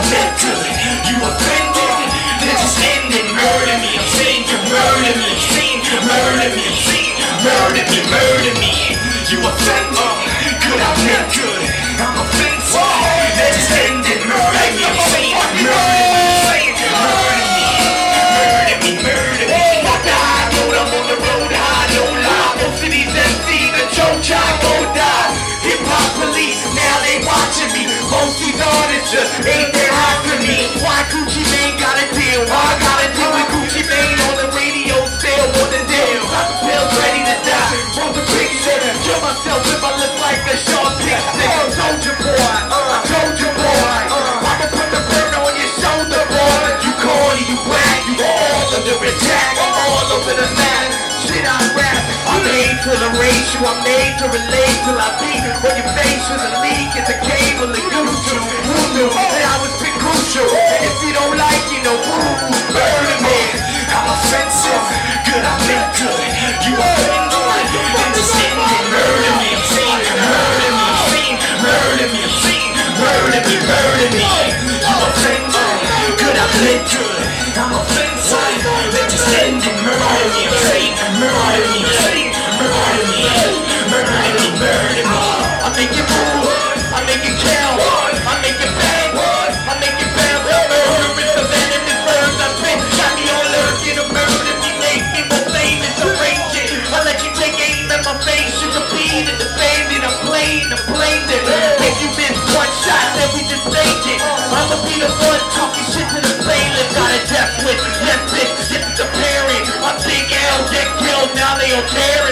meant good. You offended, then just end it. Murder me, I'm saying you murder me. I'm saying you murder me. I'm saying murder me, murder me. You offended, good, I meant good. I'm offensive, then just end it. Murder me, I'm saying you murder me. I'm saying you murder me. Murder me, murder me. Fuck the high road, I'm on the road high, no lie. Most of these MCs, the joke try go die. Hip-hop police, now they watching me. Most these artists just ain't that hot for me. Why Gucci Mane got a deal? Why I got a deal with Gucci Mane on the radio? Still on the deal. Pills ready to die. Want the big shit. Kill myself if I look like a short pick. Soldier boy, soldier boy. I'ma put the burn on your shoulder, boy. You corny, you whack, you all under attack. I'm all over the map. Shit I rap. I'm made for the racial. I'm made to relate till I beat on your face with a leak. It's a cable and YouTube. Voodoo, and I was big crucial. And if you don't like, you know, murder me. I'm offensive, good, I meant good. You offended, then just end it. Murder me, I'm saying murder me. I'm saying murder me. I'm saying murder me, murder me. You offended, good, I meant good. I'm offensive, then just end it. Murder me, I'm saying murder me. I'm saying murder me. Murder me, murder me. I make it move, I make it count, I make it bang, I make it bounce. Murder is the venomous words I spit. Got me on lurking, a murder me, make me more famous, arrange it. I let you take aim at my face, you compete and defend it. I'm playing it. If you miss one shot, then we just take it. I'ma be the one talking shit to the playlist. Got a death wish, left bitch, get the parent. I'm Big L, get killed, now they on tear